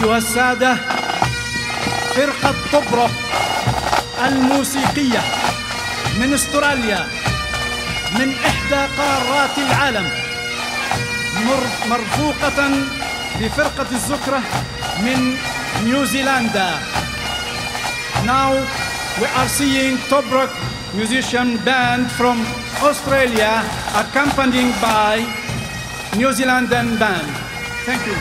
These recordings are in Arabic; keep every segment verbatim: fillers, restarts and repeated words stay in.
أيها السادة، فرقة طبرق الموسيقية من أستراليا، من إحدى قارات العالم، مرفوقة بفرقة الزكرة من نيوزيلندا. Now we are seeing Tobruk musician band from Australia accompanied by New Zealandan band. Thank you.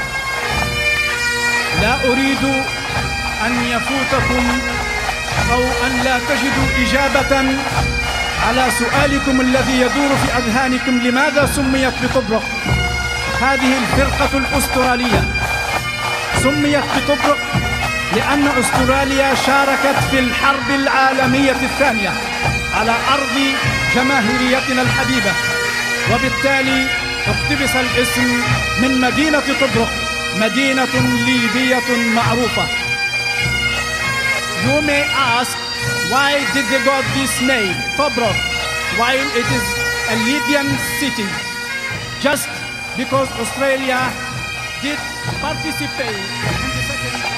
لا أريد أن يفوتكم أو أن لا تجدوا إجابة على سؤالكم الذي يدور في أذهانكم: لماذا سميت بطبرق؟ هذه الفرقة الأسترالية سميت بطبرق لأن أستراليا شاركت في الحرب العالمية الثانية على أرض جماهيريتنا الحبيبة، وبالتالي اقتبس الاسم من مدينة طبرق، مدينة ليبية معروفة. You may ask, why did they got this name, Tobruk, while it is a Libyan city? Just because Australia did participate in the Second World War.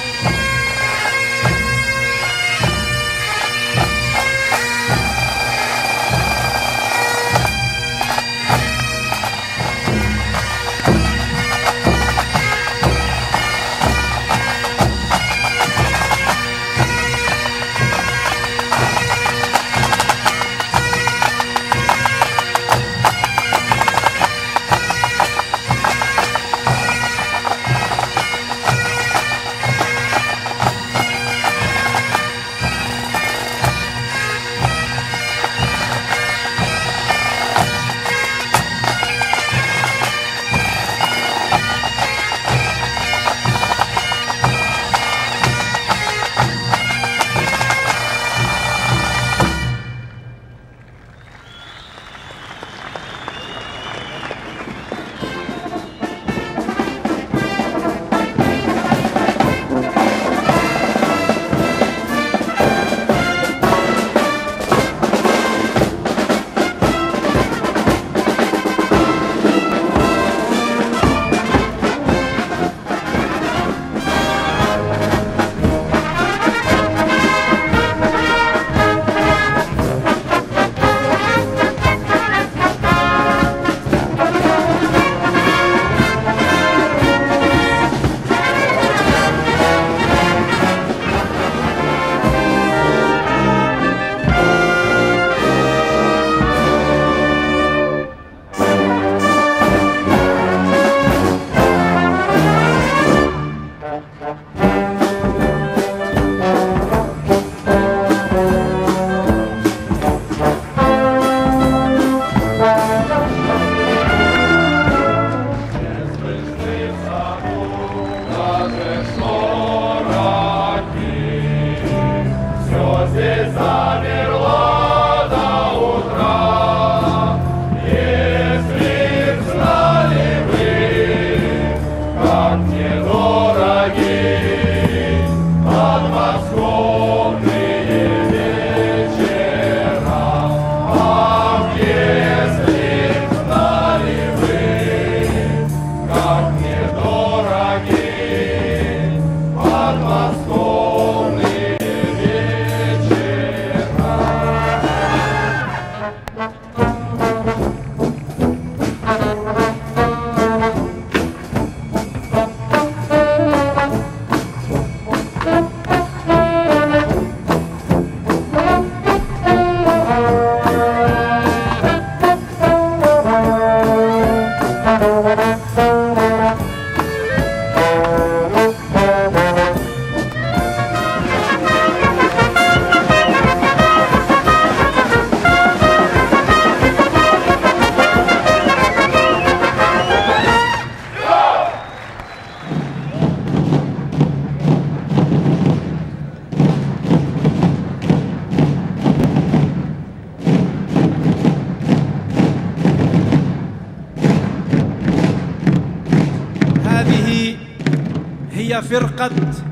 هي فرقة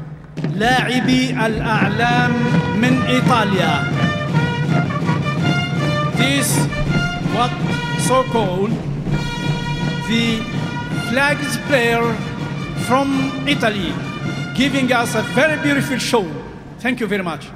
لاعبي الأعلام من إيطاليا. This what so called the flags player from Italy. giving us a very beautiful show. Thank you very much.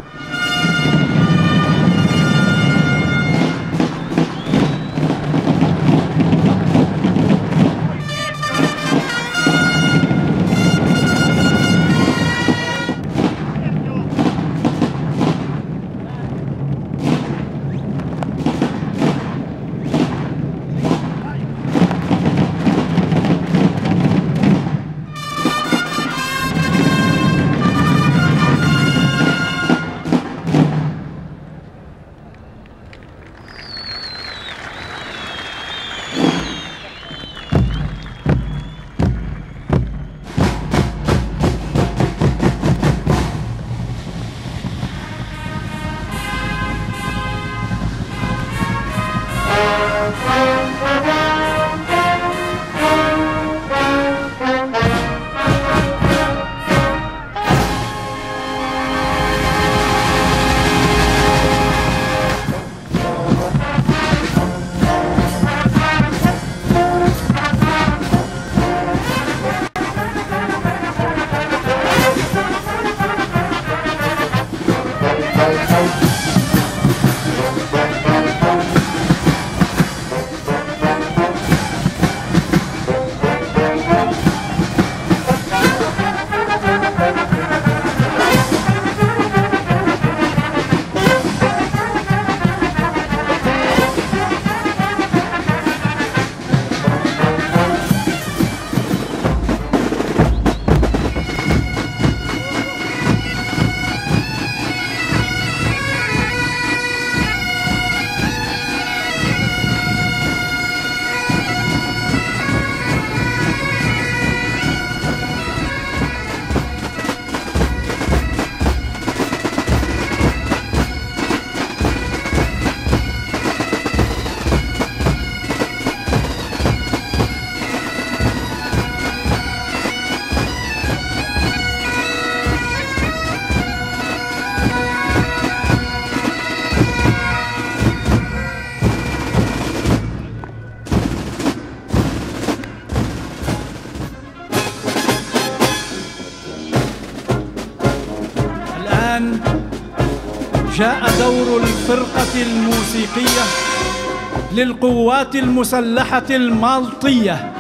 جاء دور الفرقة الموسيقية للقوات المسلحة المالطية